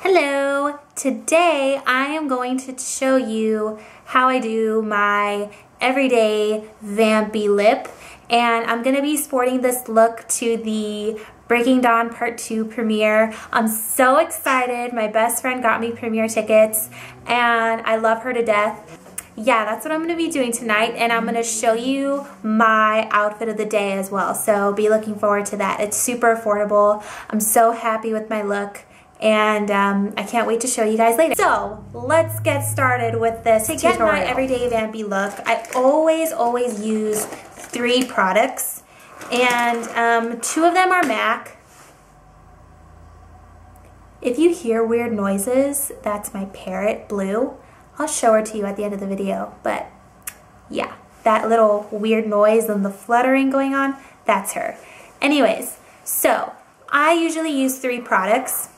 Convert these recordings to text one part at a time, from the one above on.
Hello! Today I am going to show you how I do my everyday vampy lip, and I'm going to be sporting this look to the Breaking Dawn Part 2 premiere. I'm so excited. My best friend got me premiere tickets and I love her to death. Yeah, that's what I'm going to be doing tonight, and I'm going to show you my outfit of the day as well, so be looking forward to that. It's super affordable. I'm so happy with my look. And I can't wait to show you guys later. So let's get started with this tutorial. To get my everyday vampy look, I always use 3 products, and 2 of them are MAC. If you hear weird noises, that's my parrot, Blue. I'll show her to you at the end of the video, but yeah, that little weird noise and the fluttering going on, that's her. Anyways, so I usually use 3 products.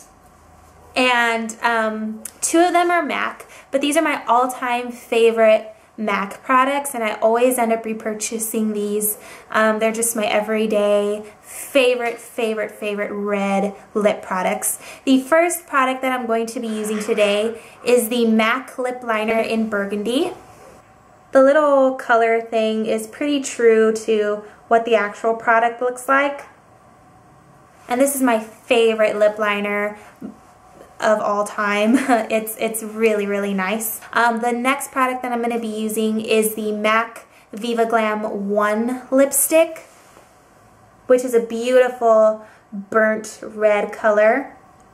And 2 of them are MAC, but these are my all-time favorite MAC products, and I always end up repurchasing these. They're just my everyday favorite red lip products. The first product that I'm going to be using today is the MAC Lip Liner in Burgundy. The little color thing is pretty true to what the actual product looks like. And this is my favorite lip liner of all time. It's really nice. The next product that I'm going to be using is the MAC Viva Glam 1 lipstick, which is a beautiful burnt red color.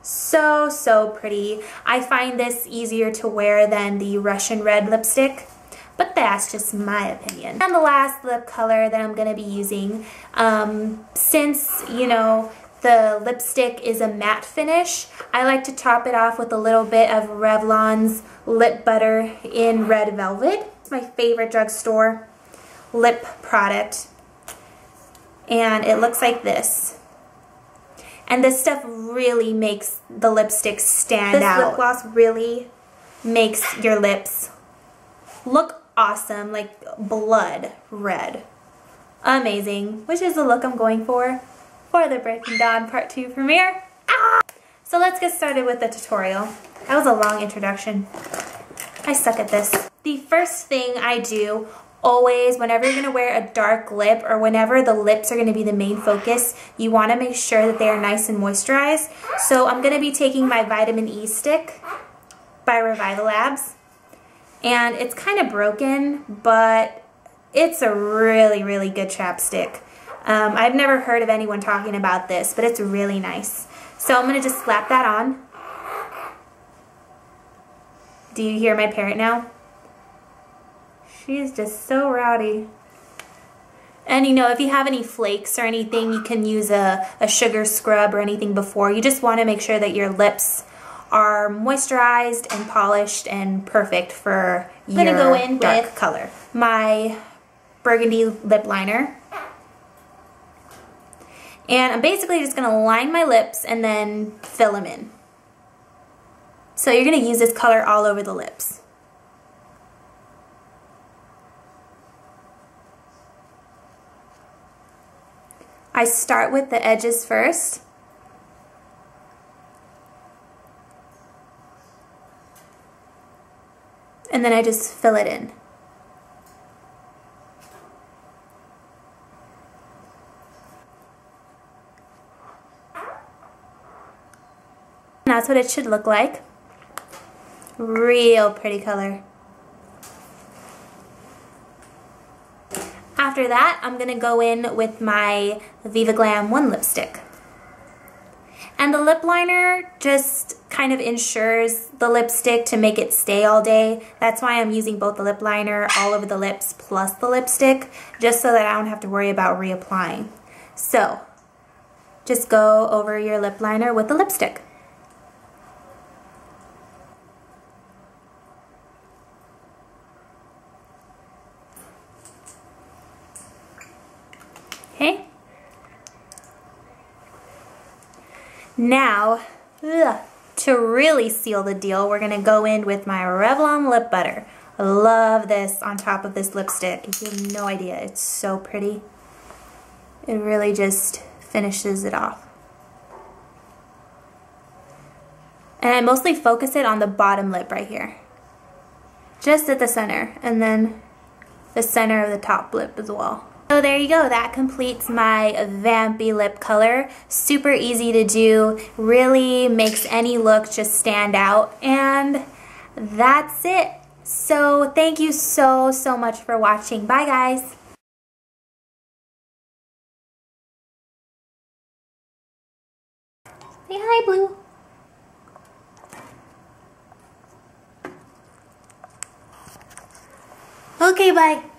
So pretty. I find this easier to wear than the Russian red lipstick, but that's just my opinion. And the last lip color that I'm going to be using, since, you know, the lipstick is a matte finish, I like to top it off with a little bit of Revlon's Lip Butter in Red Velvet. It's my favorite drugstore lip product, and it looks like this. And this stuff really makes the lipstick stand out. This lip gloss really makes your lips look awesome, like blood red. Amazing, which is the look I'm going for the Breaking Dawn Part 2 premiere. So let's get started with the tutorial. That was a long introduction. I suck at this. The first thing I do always, whenever you're going to wear a dark lip, or whenever the lips are going to be the main focus, you want to make sure that they are nice and moisturized. So I'm going to be taking my Vitamin E stick by Revivalabs, and it's kind of broken, but it's a really good chapstick. I've never heard of anyone talking about this, but it's really nice. So I'm going to just slap that on. Do you hear my parrot now? She's just so rowdy. And you know, if you have any flakes or anything, you can use a sugar scrub or anything before. You just want to make sure that your lips are moisturized and polished and perfect for your dark color. My burgundy lip liner. And I'm basically just going to line my lips and then fill them in. So you're going to use this color all over the lips. I start with the edges first. And then I just fill it in. That's what it should look like. Real pretty color. After that, I'm going to go in with my Viva Glam 1 lipstick. And the lip liner just kind of ensures the lipstick to make it stay all day. That's why I'm using both the lip liner all over the lips plus the lipstick, just so that I don't have to worry about reapplying. So, just go over your lip liner with the lipstick. Okay. Now, to really seal the deal, we're going to go in with my Revlon Lip Butter. I love this on top of this lipstick. You have no idea. It's so pretty. It really just finishes it off. And I mostly focus it on the bottom lip right here. Just at the center, and then the center of the top lip as well. So there you go, that completes my vampy lip color. Super easy to do, really makes any look just stand out, and that's it. So thank you so much for watching. Bye guys. Say hi, Blue. Okay, bye.